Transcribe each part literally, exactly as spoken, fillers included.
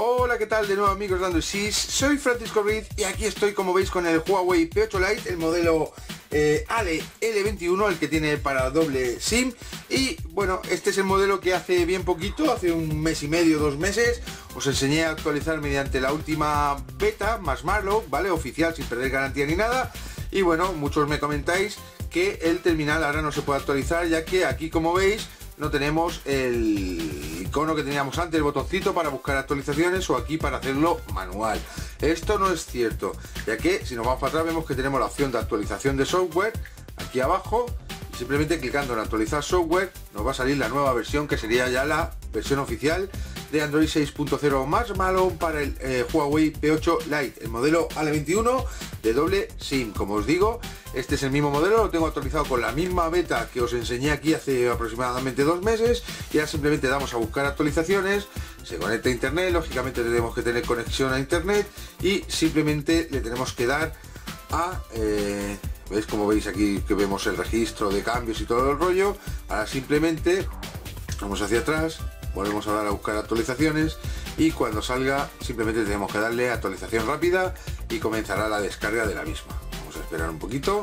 Hola, ¿qué tal? De nuevo, amigos de Android Sys, soy Francisco Ruiz y aquí estoy, como veis, con el Huawei P ocho Lite, el modelo eh, A L E L veintiuno, el que tiene para doble SIM. Y bueno, este es el modelo que hace bien poquito, hace un mes y medio, dos meses, os enseñé a actualizar mediante la última beta, Marshmallow, ¿vale? Oficial, sin perder garantía ni nada. Y bueno, muchos me comentáis que el terminal ahora no se puede actualizar, ya que aquí, como veis, no tenemos el icono que teníamos antes, el botoncito para buscar actualizaciones, o aquí para hacerlo manual. Esto no es cierto, ya que si nos vamos para atrás vemos que tenemos la opción de actualización de software aquí abajo, y simplemente clicando en actualizar software nos va a salir la nueva versión, que sería ya la versión oficial de Android seis punto cero Marshmallow para el eh, Huawei P ocho Lite, el modelo A L E veintiuno de doble SIM. Como os digo, este es el mismo modelo, lo tengo actualizado con la misma beta que os enseñé aquí hace aproximadamente dos meses. Y ahora simplemente damos a buscar actualizaciones, se conecta a internet, lógicamente tenemos que tener conexión a internet y simplemente le tenemos que dar a... Eh, ¿veis? Como veis aquí que vemos el registro de cambios y todo el rollo. Ahora simplemente vamos hacia atrás, volvemos a dar a buscar actualizaciones y cuando salga simplemente tenemos que darle actualización rápida y comenzará la descarga de la misma. Vamos a esperar un poquito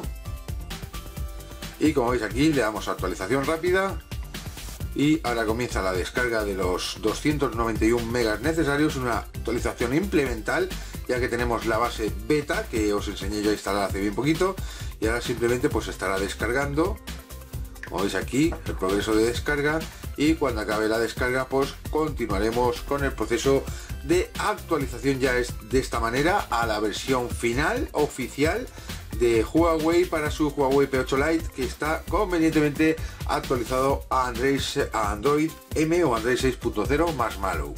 y como veis aquí le damos actualización rápida y ahora comienza la descarga de los doscientos noventa y uno megas necesarios, una actualización implemental, ya que tenemos la base beta que os enseñé yo a instalar hace bien poquito, y ahora simplemente pues estará descargando, como veis aquí, el progreso de descarga. Y cuando acabe la descarga pues continuaremos con el proceso de actualización, ya es de esta manera, a la versión final oficial de Huawei para su Huawei P ocho Lite, que está convenientemente actualizado a Android, a Android M o Android seis punto cero Marshmallow.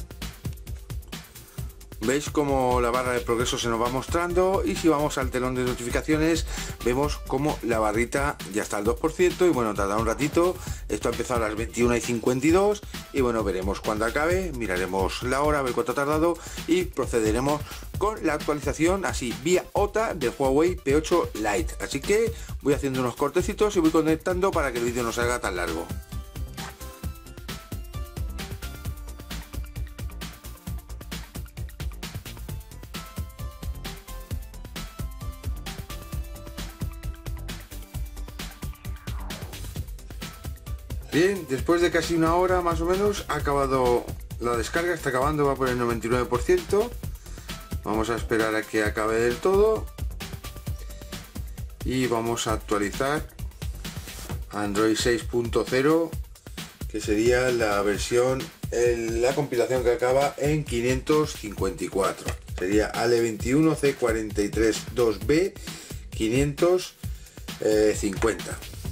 Veis como la barra de progreso se nos va mostrando, y si vamos al telón de notificaciones vemos como la barrita ya está al dos por ciento y bueno, tarda un ratito. Esto ha empezado a las veintiuna y cincuenta y dos y bueno, veremos cuando acabe, miraremos la hora, a ver cuánto ha tardado y procederemos con la actualización así vía O T A del Huawei P ocho Lite. Así que voy haciendo unos cortecitos y voy conectando para que el vídeo no salga tan largo. Bien, después de casi una hora más o menos ha acabado la descarga, está acabando, va por el noventa y nueve por ciento. Vamos a esperar a que acabe del todo y vamos a actualizar Android seis punto cero, que sería la versión, el, la compilación que acaba en quinientos cincuenta y cuatro. Sería A L E veintiuno C cuatro tres dos B quinientos cincuenta.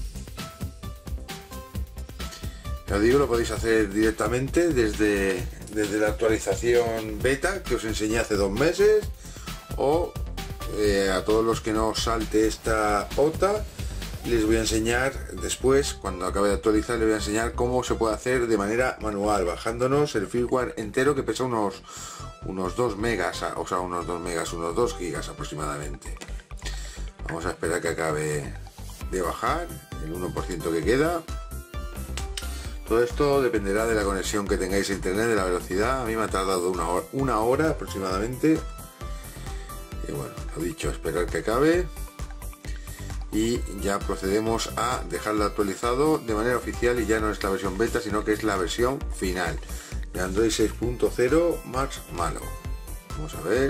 Ya os digo, lo podéis hacer directamente desde, desde la actualización beta que os enseñé hace dos meses, o eh, a todos los que no os salte esta O T A les voy a enseñar después, cuando acabe de actualizar, les voy a enseñar cómo se puede hacer de manera manual, bajándonos el firmware entero, que pesa unos unos dos megas, o sea, unos dos megas, unos dos gigas aproximadamente. Vamos a esperar que acabe de bajar el uno por ciento que queda. Todo esto dependerá de la conexión que tengáis a internet, de la velocidad. A mí me ha tardado una hora, una hora aproximadamente. Y bueno, lo dicho, esperar que acabe. Y ya procedemos a dejarlo actualizado de manera oficial, y ya no es la versión beta, sino que es la versión final de Android seis punto cero Marshmallow. Vamos a ver.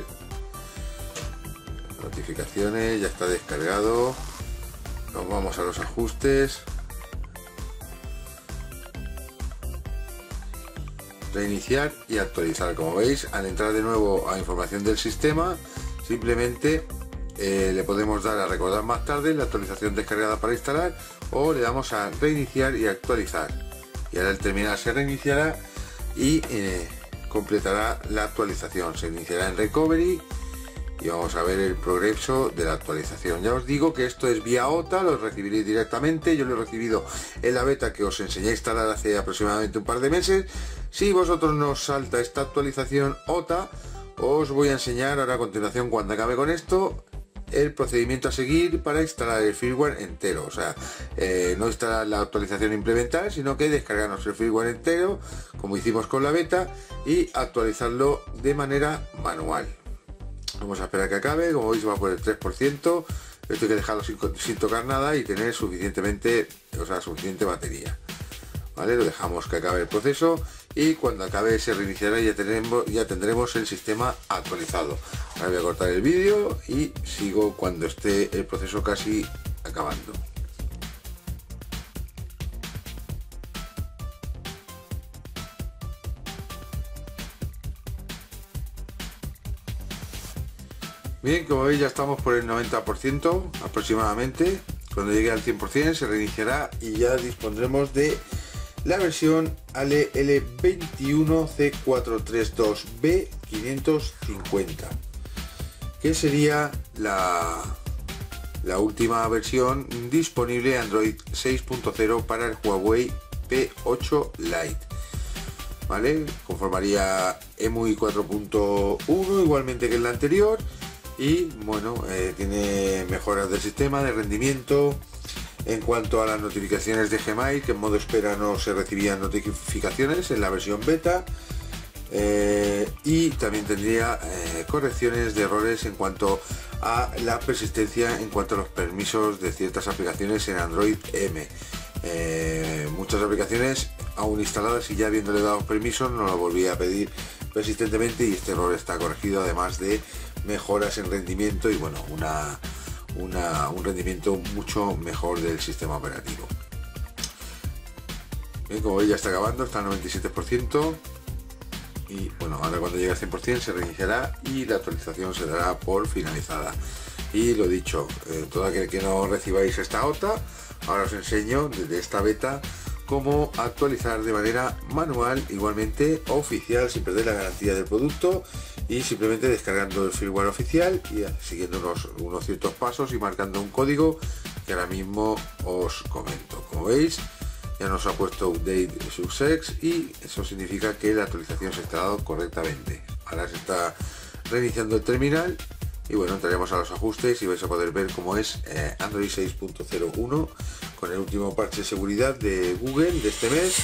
Notificaciones, ya está descargado. Nos vamos a los ajustes. Reiniciar y actualizar. Como veis, al entrar de nuevo a información del sistema, simplemente eh, le podemos dar a recordar más tarde la actualización descargada para instalar, o le damos a reiniciar y actualizar, y ahora el terminal se reiniciará y eh, completará la actualización. Se iniciará en recovery y vamos a ver el progreso de la actualización. Ya os digo que esto es vía O T A, lo recibiréis directamente. Yo lo he recibido en la beta que os enseñé a instalar hace aproximadamente un par de meses. Si vosotros no os salta esta actualización O T A, os voy a enseñar ahora a continuación, cuando acabe con esto, el procedimiento a seguir para instalar el firmware entero. O sea, eh, no instalar la actualización e implementar, sino que descargarnos el firmware entero, como hicimos con la beta, y actualizarlo de manera manual. Vamos a esperar que acabe. Como veis, va por el tres por ciento. Esto hay que dejarlo sin, sin tocar nada y tener suficientemente, o sea, suficiente batería. ¿Vale? Lo dejamos que acabe el proceso y cuando acabe se reiniciará y ya tendremos, ya tendremos el sistema actualizado. Ahora voy a cortar el vídeo y sigo cuando esté el proceso casi acabando. Bien, como veis ya estamos por el noventa por ciento aproximadamente. Cuando llegue al cien por cien se reiniciará y ya dispondremos de la versión A L E L veintiuno C cuatrocientos treinta y dos B quinientos cincuenta, que sería la, la última versión disponible Android seis punto cero para el Huawei P ocho Lite. ¿Vale? Conformaría E M U I cuatro punto uno igualmente que en la anterior y bueno, eh, tiene mejoras del sistema de rendimiento. En cuanto a las notificaciones de Gmail, que en modo espera no se recibían notificaciones en la versión beta, eh, y también tendría eh, correcciones de errores en cuanto a la persistencia en cuanto a los permisos de ciertas aplicaciones en Android M. Eh, muchas aplicaciones aún instaladas y ya habiéndole dado permisos no lo volví a pedir persistentemente y este error está corregido, además de mejoras en rendimiento y bueno, una Una, un rendimiento mucho mejor del sistema operativo. Bien, como veis ya está acabando, está al noventa y siete por ciento y bueno, ahora cuando llegue al cien por cien se reiniciará y la actualización se dará por finalizada. Y lo dicho, eh, todo aquel que no recibáis esta O T A, ahora os enseño desde esta beta cómo actualizar de manera manual, igualmente oficial, sin perder la garantía del producto y simplemente descargando el firmware oficial y siguiendo unos, unos ciertos pasos y marcando un código que ahora mismo os comento. Como veis ya nos ha puesto update success y eso significa que la actualización se está dando correctamente. Ahora se está reiniciando el terminal y bueno, entraremos a los ajustes y vais a poder ver cómo es eh, Android seis punto cero uno con el último parche de seguridad de Google de este mes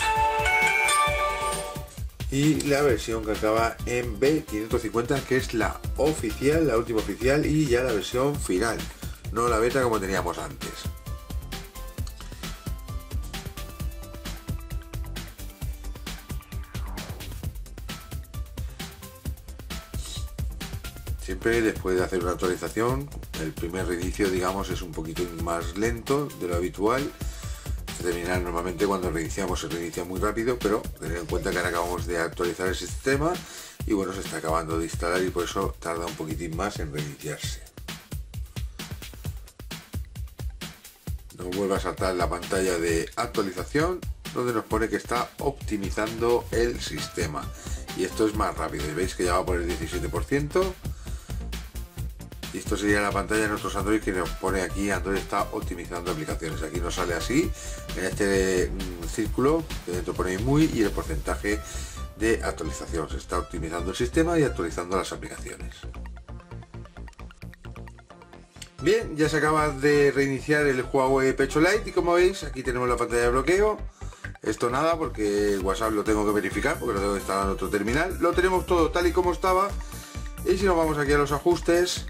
y la versión que acaba en B quinientos cincuenta, que es la oficial, la última oficial y ya la versión final, no la beta como teníamos antes. Siempre después de hacer una actualización, el primer reinicio, digamos, es un poquito más lento de lo habitual. Este terminal normalmente cuando reiniciamos se reinicia muy rápido, pero tened en cuenta que ahora acabamos de actualizar el sistema y bueno, se está acabando de instalar y por eso tarda un poquitín más en reiniciarse. Nos vuelve a saltar la pantalla de actualización donde nos pone que está optimizando el sistema y esto es más rápido y veis que ya va por el diecisiete por ciento. Y esto sería la pantalla de nuestros Android que nos pone aquí Android está optimizando aplicaciones. Aquí nos sale así en este mm, círculo que dentro pone E M U I y el porcentaje de actualización. Se está optimizando el sistema y actualizando las aplicaciones. Bien, ya se acaba de reiniciar el Huawei P ocho Lite y como veis aquí tenemos la pantalla de bloqueo. Esto nada porque el WhatsApp lo tengo que verificar porque lo tengo que instalar en otro terminal. Lo tenemos todo tal y como estaba y si nos vamos aquí a los ajustes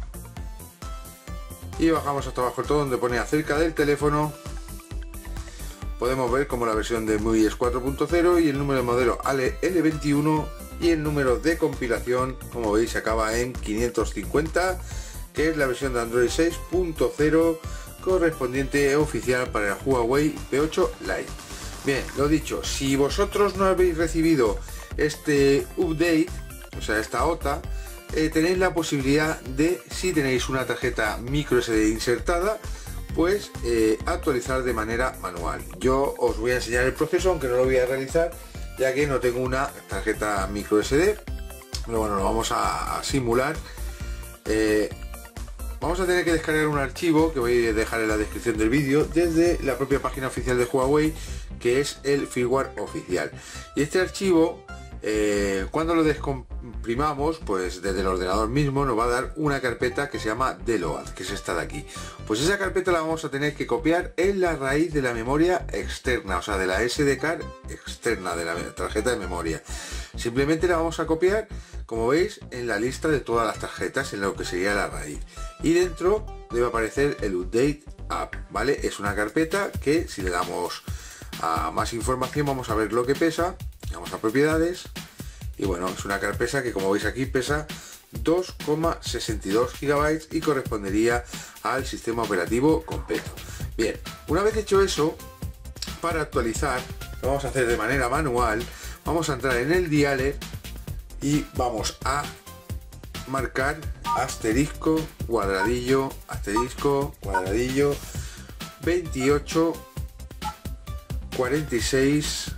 y bajamos hasta abajo todo donde pone acerca del teléfono, podemos ver como la versión de E M U I es cuatro punto cero y el número de modelo A L E L veintiuno y el número de compilación, como veis, acaba en quinientos cincuenta, que es la versión de Android seis punto cero correspondiente oficial para el Huawei P ocho Lite. Bien, lo dicho, si vosotros no habéis recibido este update, o sea esta O T A, Eh, tenéis la posibilidad de, si tenéis una tarjeta micro S D insertada, pues eh, actualizar de manera manual. Yo os voy a enseñar el proceso, aunque no lo voy a realizar ya que no tengo una tarjeta micro S D, pero bueno, lo vamos a, a simular. Eh, vamos a tener que descargar un archivo que voy a dejar en la descripción del vídeo desde la propia página oficial de Huawei, que es el firmware oficial, y este archivo eh, cuando lo descomprimamos, pues desde el ordenador mismo nos va a dar una carpeta que se llama deload, que es esta de aquí. Pues esa carpeta la vamos a tener que copiar en la raíz de la memoria externa, o sea, de la S D card externa de la tarjeta de memoria. Simplemente la vamos a copiar, como veis, en la lista de todas las tarjetas, en lo que sería la raíz. Y dentro debe aparecer el update app, ¿vale? Es una carpeta que, si le damos a más información, vamos a ver lo que pesa. Vamos a propiedades y bueno, es una carpeta que, como veis aquí, pesa dos coma sesenta y dos gigabytes y correspondería al sistema operativo completo. Bien, una vez hecho eso, para actualizar lo vamos a hacer de manera manual. Vamos a entrar en el dialer y vamos a marcar asterisco, cuadradillo, asterisco, cuadradillo, veintiocho, cuarenta y seis,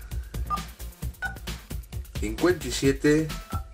cincuenta y siete,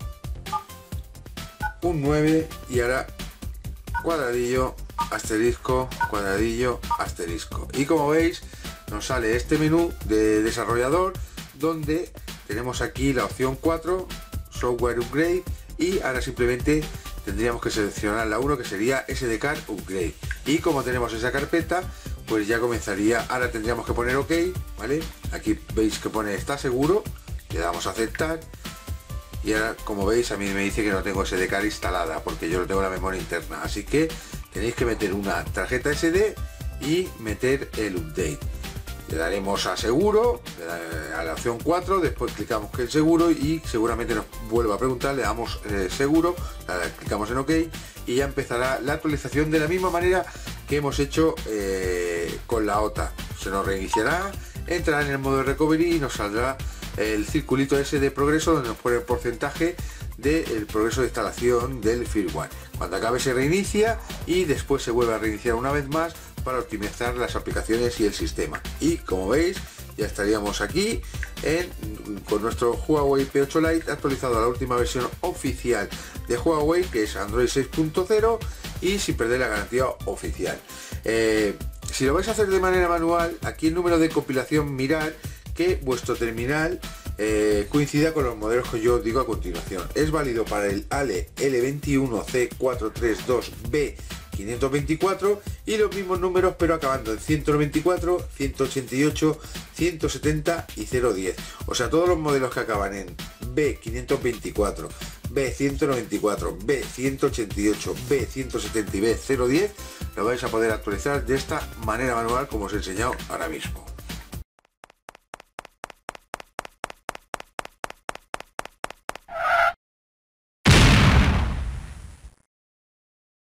un nueve y ahora cuadradillo, asterisco, cuadradillo, asterisco. Y como veis, nos sale este menú de desarrollador donde tenemos aquí la opción cuatro, software upgrade, y ahora simplemente tendríamos que seleccionar la uno, que sería S D card upgrade. Y como tenemos esa carpeta, pues ya comenzaría. Ahora tendríamos que poner OK, ¿vale? Aquí veis que pone está seguro, le damos a aceptar y ahora, como veis, a mí me dice que no tengo S D card instalada porque yo no tengo la memoria interna, así que tenéis que meter una tarjeta S D y meter el update. Le daremos a seguro, a la opción cuatro, después clicamos que el seguro y seguramente nos vuelva a preguntar, le damos eh, seguro, clicamos en OK y ya empezará la actualización de la misma manera que hemos hecho eh, con la O T A. Se nos reiniciará, entrará en el modo de recovery y nos saldrá el circulito ese de progreso donde nos pone el porcentaje del progreso de instalación del firmware. Cuando acabe se reinicia y después se vuelve a reiniciar una vez más para optimizar las aplicaciones y el sistema. Y como veis, ya estaríamos aquí en, con nuestro Huawei P ocho Lite actualizado a la última versión oficial de Huawei, que es Android seis punto cero, y sin perder la garantía oficial. Eh, si lo vais a hacer de manera manual, aquí el número de compilación, mirad que vuestro terminal eh, coincida con los modelos que yo os digo a continuación. Es válido para el Ale L veintiuno C cuatro tres dos B quinientos veinticuatro y los mismos números pero acabando en ciento noventa y cuatro, ciento ochenta y ocho, ciento setenta y cero diez. O sea, todos los modelos que acaban en B quinientos veinticuatro, B ciento noventa y cuatro, B ciento ochenta y ocho, B ciento setenta y B cero diez lo vais a poder actualizar de esta manera manual como os he enseñado ahora mismo.